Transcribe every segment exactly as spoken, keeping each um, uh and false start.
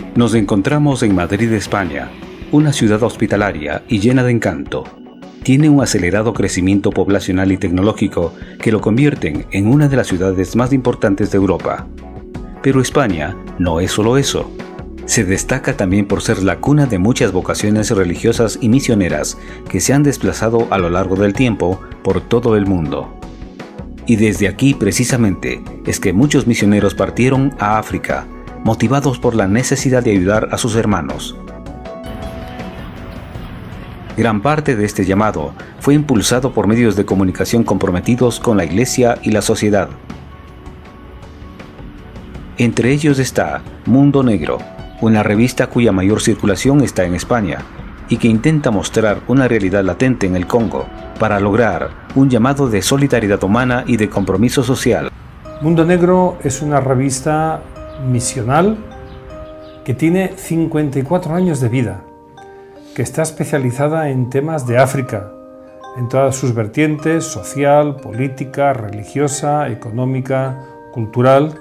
Nos encontramos en Madrid, España, una ciudad hospitalaria y llena de encanto. Tiene un acelerado crecimiento poblacional y tecnológico que lo convierten en una de las ciudades más importantes de Europa. Pero España no es solo eso. Se destaca también por ser la cuna de muchas vocaciones religiosas y misioneras que se han desplazado a lo largo del tiempo por todo el mundo. Y desde aquí precisamente es que muchos misioneros partieron a África, motivados por la necesidad de ayudar a sus hermanos. Gran parte de este llamado fue impulsado por medios de comunicación comprometidos con la Iglesia y la sociedad. Entre ellos está Mundo Negro, una revista cuya mayor circulación está en España y que intenta mostrar una realidad latente en el Congo para lograr un llamado de solidaridad humana y de compromiso social. Mundo Negro es una revista misional que tiene cincuenta y cuatro años de vida, que está especializada en temas de África, en todas sus vertientes: social, política, religiosa, económica, cultural,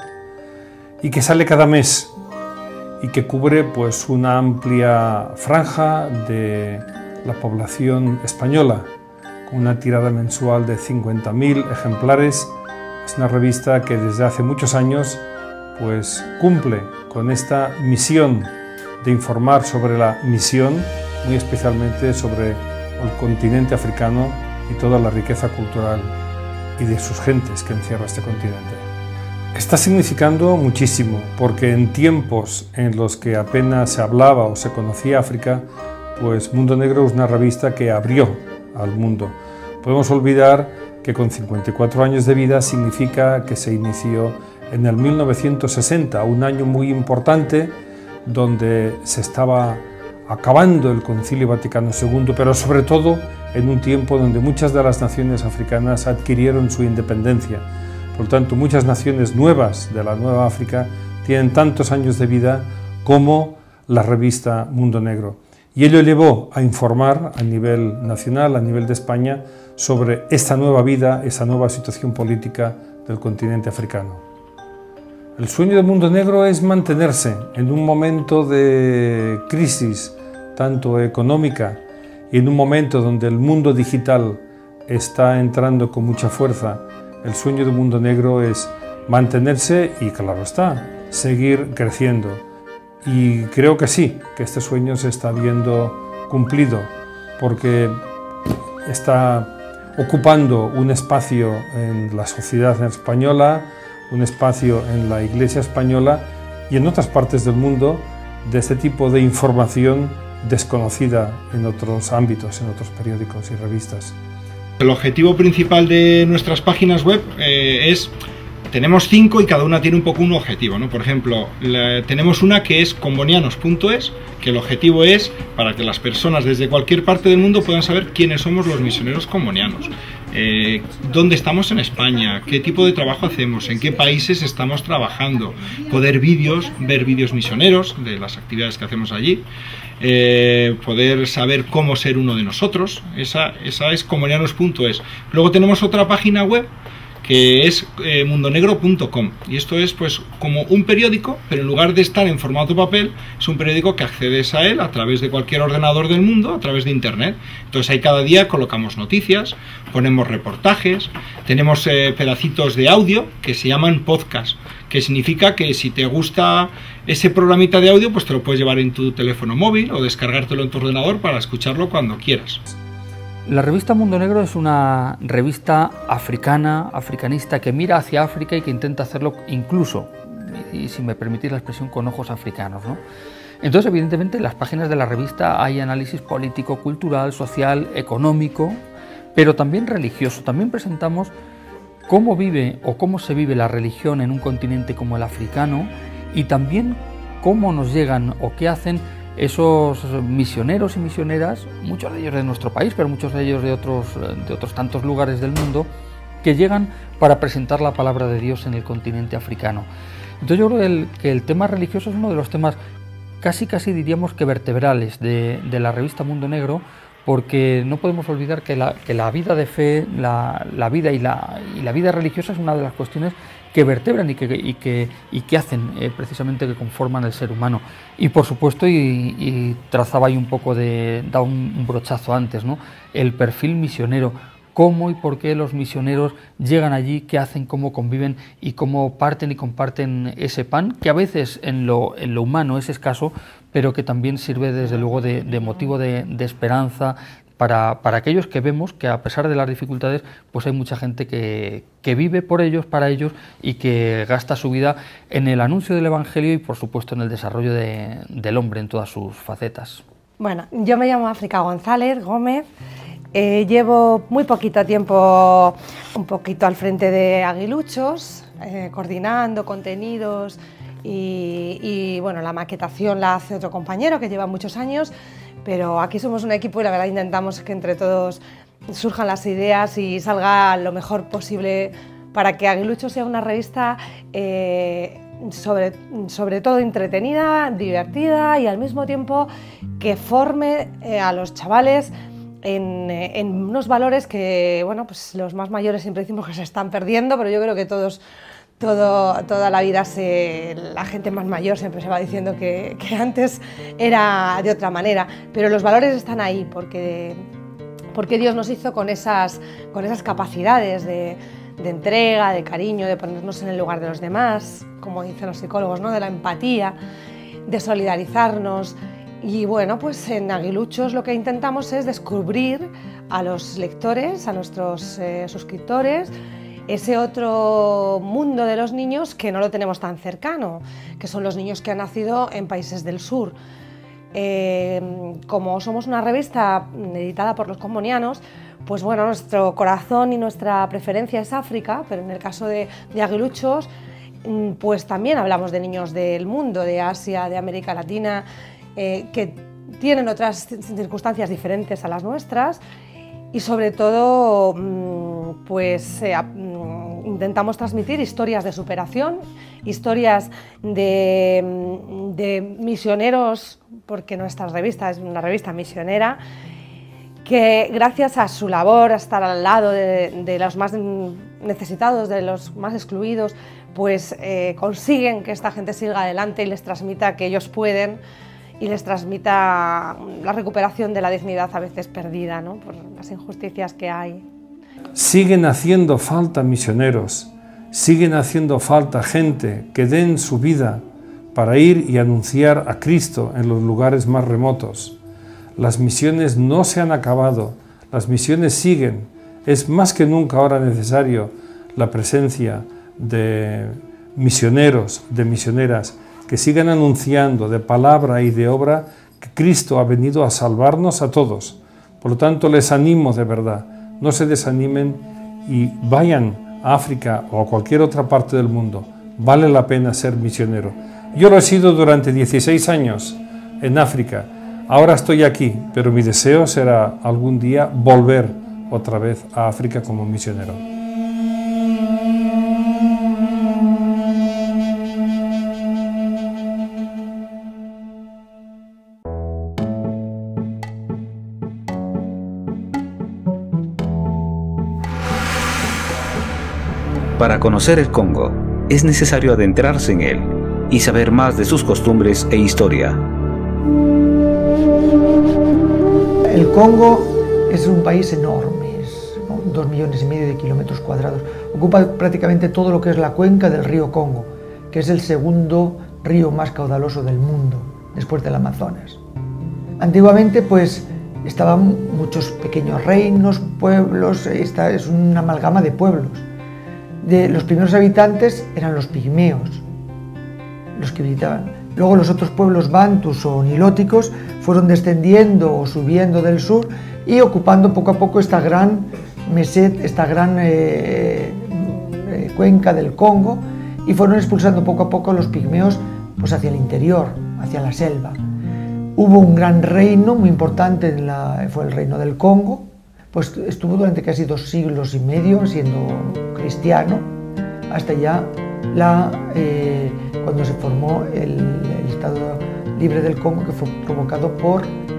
y que sale cada mes y que cubre pues una amplia franja de la población española, con una tirada mensual de cincuenta mil ejemplares. Es una revista que desde hace muchos años pues cumple con esta misión de informar sobre la misión, muy especialmente sobre el continente africano y toda la riqueza cultural y de sus gentes que encierra este continente. Está significando muchísimo, porque en tiempos en los que apenas se hablaba o se conocía África, pues Mundo Negro es una revista que abrió al mundo. Podemos olvidar que con cincuenta y cuatro años de vida significa que se inició en el mil novecientos sesenta, un año muy importante donde se estaba acabando el Concilio Vaticano segundo, pero sobre todo en un tiempo donde muchas de las naciones africanas adquirieron su independencia. Por lo tanto, muchas naciones nuevas de la Nueva África tienen tantos años de vida como la revista Mundo Negro. Y ello llevó a informar a nivel nacional, a nivel de España, sobre esta nueva vida, esa nueva situación política del continente africano. El sueño del Mundo Negro es mantenerse en un momento de crisis, tanto económica, y en un momento donde el mundo digital está entrando con mucha fuerza. El sueño del Mundo Negro es mantenerse y, claro está, seguir creciendo. Y creo que sí, que este sueño se está viendo cumplido, porque está ocupando un espacio en la sociedad española, un espacio en la Iglesia española y en otras partes del mundo de este tipo de información desconocida en otros ámbitos, en otros periódicos y revistas. El objetivo principal de nuestras páginas web eh, es, tenemos cinco y cada una tiene un poco un objetivo, ¿no? Por ejemplo, la, tenemos una que es combonianos punto es, que el objetivo es para que las personas desde cualquier parte del mundo puedan saber quiénes somos los misioneros combonianos. Eh, dónde estamos en España, qué tipo de trabajo hacemos, en qué países estamos trabajando, poder vídeos, ver vídeos misioneros de las actividades que hacemos allí, eh, poder saber cómo ser uno de nosotros. Esa, esa es combonianos punto es. Luego tenemos otra página web que es eh, mundo negro punto com, y esto es pues como un periódico, pero en lugar de estar en formato papel, es un periódico que accedes a él a través de cualquier ordenador del mundo, a través de internet. Entonces ahí cada día colocamos noticias, ponemos reportajes, tenemos eh, pedacitos de audio que se llaman podcast, que significa que si te gusta ese programita de audio, pues te lo puedes llevar en tu teléfono móvil o descargártelo en tu ordenador para escucharlo cuando quieras. La revista Mundo Negro es una revista africana, africanista, que mira hacia África y que intenta hacerlo incluso, y si me permitís la expresión, con ojos africanos, ¿no? Entonces, evidentemente, en las páginas de la revista hay análisis político, cultural, social, económico, pero también religioso. También presentamos cómo vive o cómo se vive la religión en un continente como el africano, y también cómo nos llegan o qué hacen esos misioneros y misioneras, muchos de ellos de nuestro país, pero muchos de ellos de otros, de otros tantos lugares del mundo, que llegan para presentar la palabra de Dios en el continente africano. Entonces yo creo que el, que el tema religioso es uno de los temas casi casi diríamos que vertebrales de, de la revista Mundo Negro, porque no podemos olvidar que la, que la vida de fe, la, la vida y la, y la vida religiosa es una de las cuestiones que vertebran y que, y que, y que hacen eh, precisamente que conforman el ser humano. Y por supuesto, y, y trazaba ahí un poco de, da un, un brochazo antes, ¿no? El perfil misionero, cómo y por qué los misioneros llegan allí, qué hacen, cómo conviven y cómo parten y comparten ese pan, que a veces en lo, en lo humano es escaso, pero que también sirve desde luego de, de motivo de, de esperanza, Para, para aquellos que vemos que a pesar de las dificultades, pues hay mucha gente que, que vive por ellos, para ellos, y que gasta su vida en el anuncio del Evangelio y por supuesto en el desarrollo de, del hombre en todas sus facetas. Bueno, yo me llamo África González Gómez, eh, llevo muy poquito tiempo un poquito al frente de Aguiluchos, eh, coordinando contenidos y, y bueno, la maquetación la hace otro compañero que lleva muchos años. Pero aquí somos un equipo y la verdad intentamos que entre todos surjan las ideas y salga lo mejor posible para que Aguiluchos sea una revista eh, sobre, sobre todo entretenida, divertida y al mismo tiempo que forme eh, a los chavales en, en unos valores que, bueno, pues los más mayores siempre decimos que se están perdiendo, pero yo creo que todos Todo, toda la vida se, la gente más mayor siempre se va diciendo que, que antes era de otra manera, pero los valores están ahí porque, porque Dios nos hizo con esas, con esas capacidades de, de entrega, de cariño, de ponernos en el lugar de los demás, como dicen los psicólogos, ¿no? De la empatía, de solidarizarnos. Y bueno, pues en Aguiluchos lo que intentamos es descubrir a los lectores, a nuestros eh, suscriptores, ese otro mundo de los niños que no lo tenemos tan cercano, que son los niños que han nacido en países del sur. Eh, como somos una revista editada por los combonianos, pues bueno, nuestro corazón y nuestra preferencia es África, pero en el caso de, de Aguiluchos, pues también hablamos de niños del mundo, de Asia, de América Latina, eh, que tienen otras circunstancias diferentes a las nuestras. Y sobre todo, pues eh, intentamos transmitir historias de superación, historias de, de misioneros, porque nuestra revista es una revista misionera, que gracias a su labor, a estar al lado de, de los más necesitados, de los más excluidos, pues eh, consiguen que esta gente siga adelante y les transmita que ellos pueden, y les transmita la recuperación de la dignidad a veces perdida, ¿no? Por las injusticias que hay. Siguen haciendo falta misioneros, siguen haciendo falta gente que den su vida para ir y anunciar a Cristo en los lugares más remotos. Las misiones no se han acabado, las misiones siguen. Es más que nunca ahora necesario la presencia de misioneros, de misioneras, que sigan anunciando de palabra y de obra que Cristo ha venido a salvarnos a todos. Por lo tanto, les animo de verdad, no se desanimen y vayan a África o a cualquier otra parte del mundo. Vale la pena ser misionero. Yo lo he sido durante dieciséis años en África. Ahora estoy aquí, pero mi deseo será algún día volver otra vez a África como misionero. Para conocer el Congo, es necesario adentrarse en él y saber más de sus costumbres e historia. El Congo es un país enorme, es dos millones y medio de kilómetros cuadrados. Ocupa prácticamente todo lo que es la cuenca del río Congo, que es el segundo río más caudaloso del mundo, después del Amazonas. Antiguamente, pues, estaban muchos pequeños reinos, pueblos, esta es una amalgama de pueblos. De los primeros habitantes eran los pigmeos, los que visitaban. Luego los otros pueblos bantus o nilóticos fueron descendiendo o subiendo del sur y ocupando poco a poco esta gran meseta, esta gran eh, eh, cuenca del Congo, y fueron expulsando poco a poco a los pigmeos pues, hacia el interior, hacia la selva. Hubo un gran reino muy importante, en la, fue el reino del Congo, pues estuvo durante casi dos siglos y medio siendo cristiano, hasta ya la, eh, cuando se formó el, el Estado Libre del Congo, que fue provocado por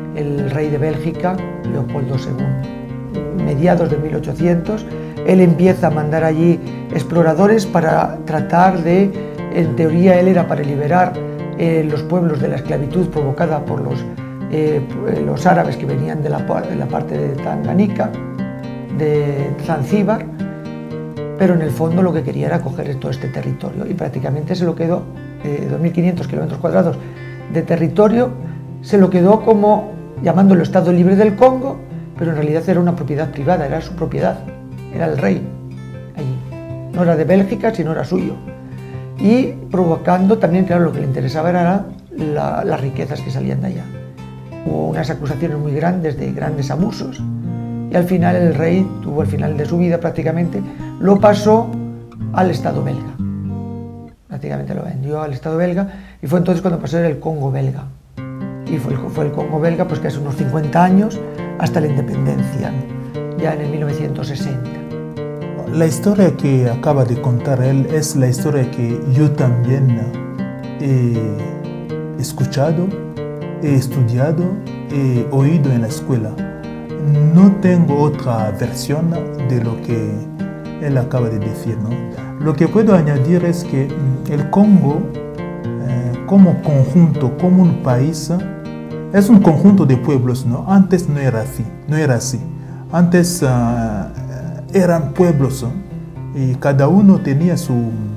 el rey de Bélgica, Leopoldo segundo. Mediados de mil ochocientos, él empieza a mandar allí exploradores para tratar de, en teoría él era para liberar eh, los pueblos de la esclavitud provocada por los, eh, los árabes que venían de la, de la parte de Tanganica, de Zanzíbar, pero en el fondo lo que quería era coger todo este territorio y prácticamente se lo quedó, eh, dos mil quinientos kilómetros cuadrados de territorio, se lo quedó como llamándolo Estado Libre del Congo, pero en realidad era una propiedad privada, era su propiedad, era el rey allí, no era de Bélgica, sino era suyo. Y provocando también, claro, lo que le interesaba era la, las riquezas que salían de allá. Hubo unas acusaciones muy grandes de grandes abusos y al final el rey tuvo, al final de su vida prácticamente, lo pasó al Estado belga. Prácticamente lo vendió al Estado belga y fue entonces cuando pasó a ser el Congo belga. Y fue el, fue el Congo belga, pues que hace unos cincuenta años, hasta la independencia, ya en el mil novecientos sesenta. La historia que acaba de contar él es la historia que yo también he escuchado, he estudiado, he oído en la escuela. No tengo otra versión de lo que él acaba de decir, ¿no? Lo que puedo añadir es que el Congo, eh, como conjunto, como un país, es un conjunto de pueblos, ¿no? Antes no era así, no era así. Antes uh, eran pueblos, ¿no? Y cada uno tenía su,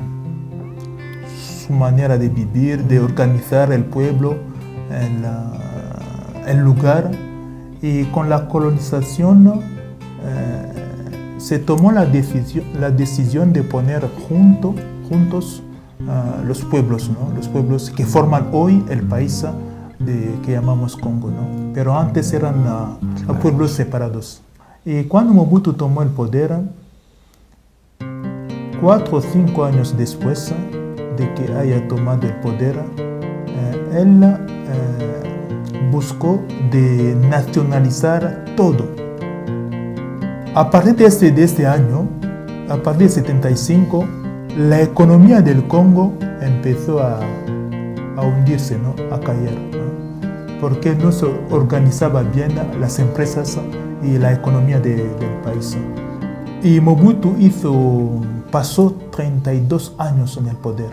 su manera de vivir, de organizar el pueblo, el, uh, el lugar. Y con la colonización uh, se tomó la decisión, la decisión de poner junto, juntos uh, los pueblos, ¿no? Los pueblos que forman hoy el país de, que llamamos Congo, ¿no? Pero antes eran uh, pueblos separados. Y cuando Mobutu tomó el poder, cuatro o cinco años después de que haya tomado el poder, eh, él eh, buscó de nacionalizar todo. A partir de este, de este año, a partir de setenta y cinco, la economía del Congo empezó a, a hundirse, ¿no? A caer, ¿no? Porque no se organizaba bien las empresas y la economía de, del país. Y Mobutu hizo, pasó treinta y dos años en el poder.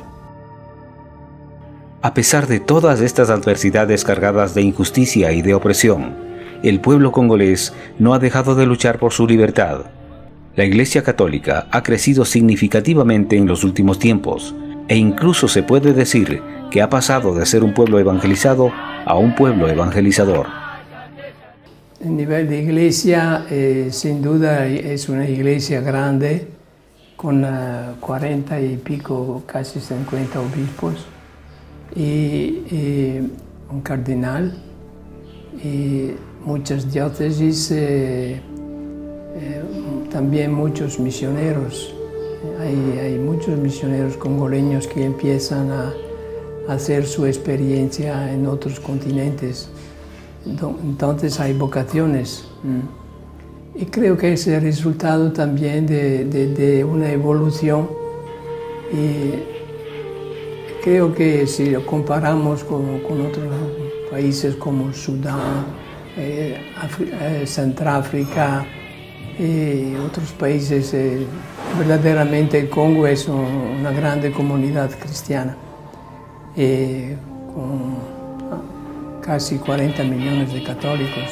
A pesar de todas estas adversidades cargadas de injusticia y de opresión, el pueblo congolés no ha dejado de luchar por su libertad. La Iglesia Católica ha crecido significativamente en los últimos tiempos, e incluso se puede decir que ha pasado de ser un pueblo evangelizado a un pueblo evangelizador. El nivel de iglesia, eh, sin duda, es una iglesia grande, con uh, cuarenta y pico, casi cincuenta obispos, y, y un cardenal, y muchas diócesis, eh, eh, también muchos misioneros. Hay, hay muchos misioneros congoleños que empiezan a, a hacer su experiencia en otros continentes. Entonces hay vocaciones y creo que es el resultado también de, de, de una evolución, y creo que si lo comparamos con, con otros países como Sudán, eh, Afri eh, Centroáfrica y otros países, eh, verdaderamente el Congo es un, una grande comunidad cristiana, eh, con casi cuarenta millones de católicos.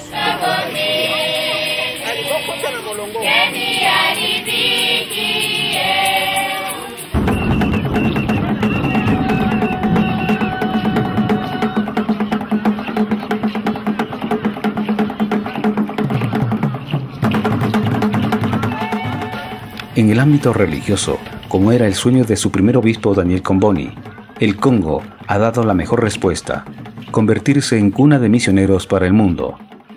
En el ámbito religioso, como era el sueño de su primer obispo Daniel Comboni, el Congo ha dado la mejor respuesta: convertirse en cuna de misioneros para el mundo.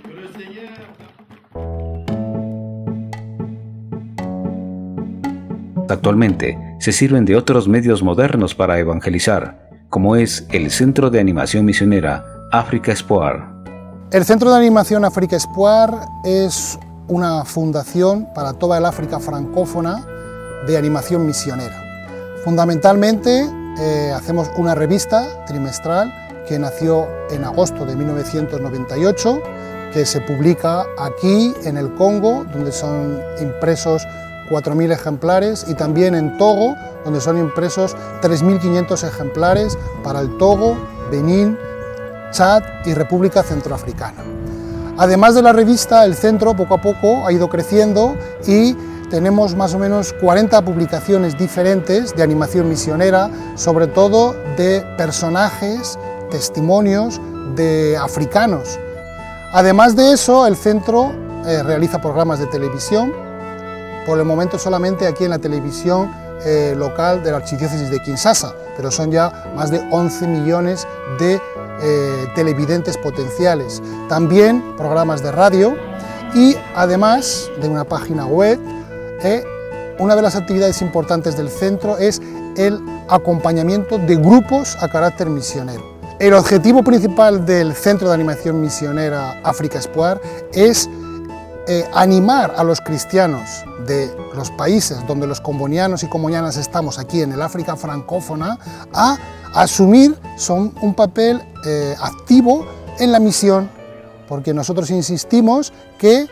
Actualmente se sirven de otros medios modernos para evangelizar, como es el Centro de Animación Misionera Africa Espoir. El Centro de Animación Africa Espoir es una fundación para toda el África francófona de animación misionera. Fundamentalmente eh, hacemos una revista trimestral que nació en agosto de mil novecientos noventa y ocho que se publica aquí en el Congo, donde son impresos cuatro mil ejemplares, y también en Togo, donde son impresos tres mil quinientos ejemplares para el Togo, Benín, Chad y República Centroafricana. Además de la revista, el centro poco a poco ha ido creciendo y tenemos más o menos cuarenta publicaciones diferentes de animación misionera, sobre todo de personajes, testimonios de africanos. Además de eso, el centro eh, realiza programas de televisión, por el momento solamente aquí en la televisión eh, local de la Archidiócesis de Kinshasa, pero son ya más de once millones de eh, televidentes potenciales. También programas de radio y además de una página web. Eh, una de las actividades importantes del centro es el acompañamiento de grupos a carácter misionero. El objetivo principal del Centro de Animación Misionera Africa Espoir es eh, animar a los cristianos de los países donde los combonianos y combonianas estamos aquí en el África francófona a asumir son un papel eh, activo en la misión, porque nosotros insistimos que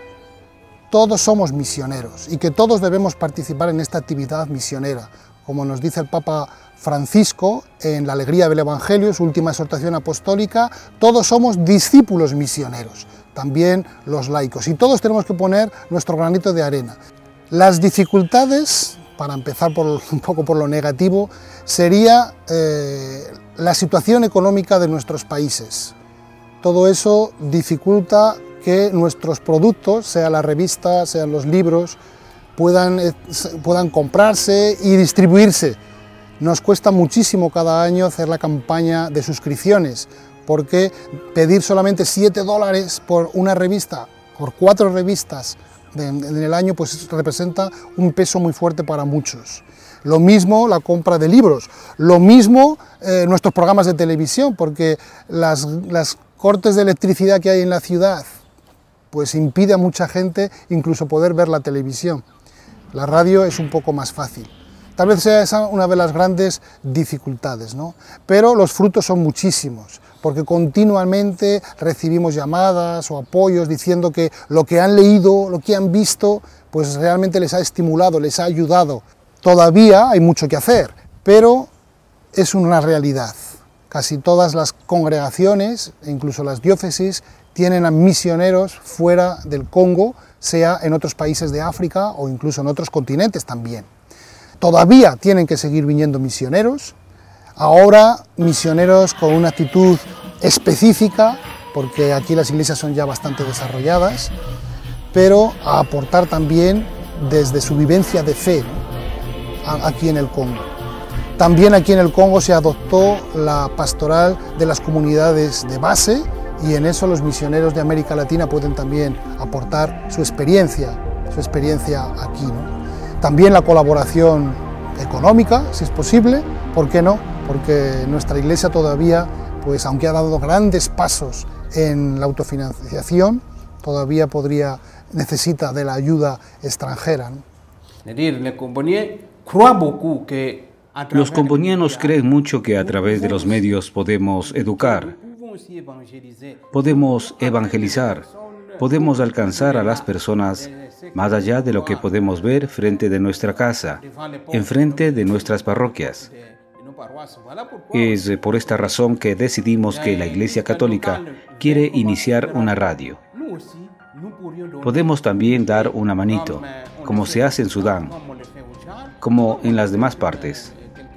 todos somos misioneros y que todos debemos participar en esta actividad misionera. Como nos dice el Papa Francisco en la Alegría del Evangelio, su última exhortación apostólica, todos somos discípulos misioneros, también los laicos, y todos tenemos que poner nuestro granito de arena. Las dificultades, para empezar por, un poco por lo negativo, sería eh, la situación económica de nuestros países. Todo eso dificulta que nuestros productos, sea la revista, sean los libros, puedan, eh, puedan comprarse y distribuirse. Nos cuesta muchísimo cada año hacer la campaña de suscripciones, porque pedir solamente siete dólares por una revista, por cuatro revistas en el año, pues representa un peso muy fuerte para muchos. Lo mismo la compra de libros, lo mismo eh, nuestros programas de televisión, porque las, las cortes de electricidad que hay en la ciudad, pues impide a mucha gente incluso poder ver la televisión. La radio es un poco más fácil. Tal vez sea esa una de las grandes dificultades, ¿no? Pero los frutos son muchísimos, porque continuamente recibimos llamadas o apoyos diciendo que lo que han leído, lo que han visto, pues realmente les ha estimulado, les ha ayudado. Todavía hay mucho que hacer, pero es una realidad. Casi todas las congregaciones, e incluso las diócesis, tienen a misioneros fuera del Congo, sea en otros países de África o incluso en otros continentes también. Todavía tienen que seguir viniendo misioneros, ahora misioneros con una actitud específica, porque aquí las iglesias son ya bastante desarrolladas, pero a aportar también desde su vivencia de fe, ¿no? Aquí en el Congo. También aquí en el Congo se adoptó la pastoral de las comunidades de base, y en eso los misioneros de América Latina pueden también aportar su experiencia, su experiencia aquí, ¿no? También la colaboración económica, si es posible, ¿por qué no? Porque nuestra iglesia todavía, pues aunque ha dado grandes pasos en la autofinanciación, todavía podría, necesita de la ayuda extranjera, ¿no? Los combonianos creen mucho que a través de los medios podemos educar, podemos evangelizar, podemos alcanzar a las personas más allá de lo que podemos ver frente de nuestra casa, enfrente de nuestras parroquias. Es por esta razón que decidimos que la Iglesia Católica quiere iniciar una radio. Podemos también dar una manito, como se hace en Sudán, como en las demás partes.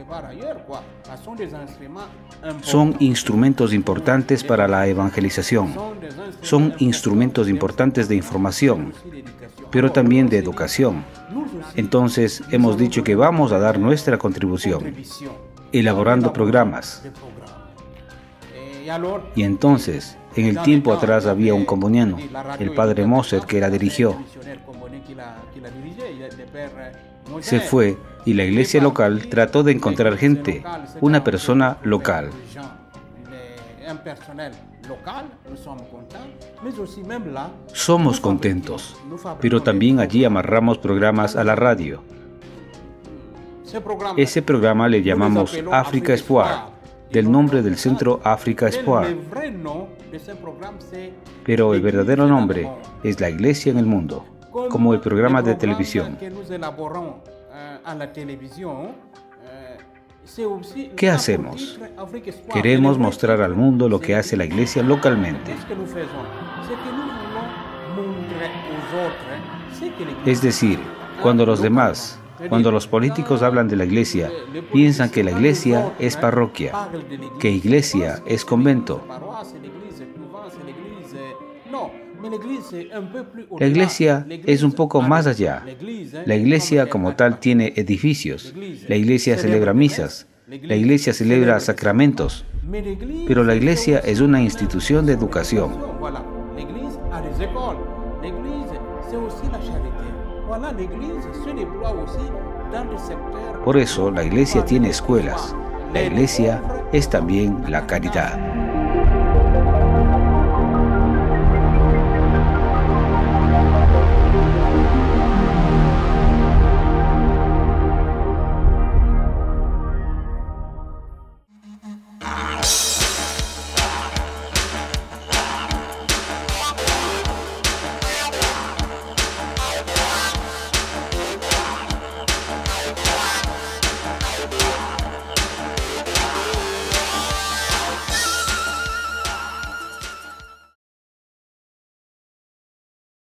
Son instrumentos importantes para la evangelización, son instrumentos importantes de información, pero también de educación. Entonces hemos dicho que vamos a dar nuestra contribución, elaborando programas. Y entonces, en el tiempo atrás había un comboniano, el padre Moser, que la dirigió. Se fue y la iglesia local trató de encontrar gente, una persona local. Somos contentos, pero también allí amarramos programas a la radio. Ese programa le llamamos Africa Espoir del nombre del centro Africa Espoir. Pero el verdadero nombre es la Iglesia en el mundo, como el programa de televisión. ¿Qué hacemos? Queremos mostrar al mundo lo que hace la Iglesia localmente. Es decir, cuando los demás, cuando los políticos hablan de la Iglesia, piensan que la Iglesia es parroquia, que Iglesia es convento. La Iglesia es un poco más allá. La Iglesia como tal tiene edificios. La Iglesia celebra misas. La Iglesia celebra sacramentos. Pero la Iglesia es una institución de educación. Por eso la Iglesia tiene escuelas. La Iglesia es también la caridad.